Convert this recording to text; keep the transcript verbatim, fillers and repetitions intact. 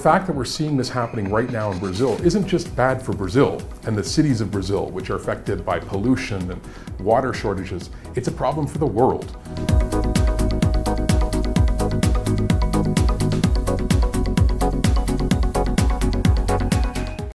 fact that we're seeing this happening right now in Brazil isn't just bad for Brazil and the cities of Brazil, which are affected by pollution and water shortages. It's a problem for the world.